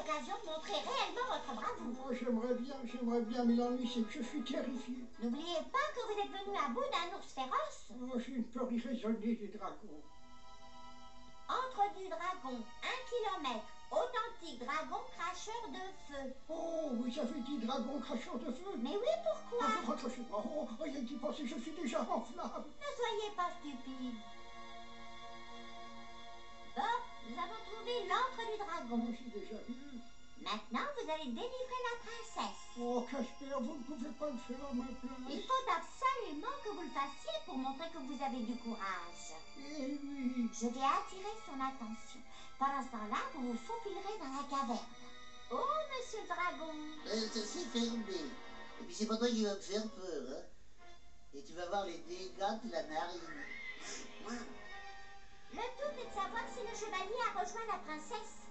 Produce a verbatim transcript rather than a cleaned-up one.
l'occasion de montrer réellement votre bravoure. Moi, j'aimerais bien, j'aimerais bien, mais l'ennui, c'est que je suis terrifié. N'oubliez pas que vous êtes venu à bout d'un ours féroce. Oh, j'ai une peur irraisonnée des dragons. Entre du dragon, un kilomètre, authentique dragon cracheur de feu. Oh, vous avez dit dragon cracheur de feu? Mais oui, pourquoi? Oh, raccrochez-moi. Oh, rien d'y penser, je suis déjà en flamme. Ne soyez pas stupide. Bon, nous avons trouvé l'antre du dragon. J'ai déjà vu. Maintenant, vous allez délivrer la princesse. Oh, Casper, vous ne pouvez pas le faire à ma place. Il faut absolument que vous le fassiez pour montrer que vous avez du courage. Eh oui. Je vais attirer son attention. Pendant ce temps-là, vous vous faufilerez dans la caverne. Oh, monsieur le dragon. Euh, ça s'est fermé. Et puis c'est pas toi qui va me faire peur, hein. Et tu vas voir les dégâts de la narine. Le tout est de savoir si le chevalier a rejoint la princesse.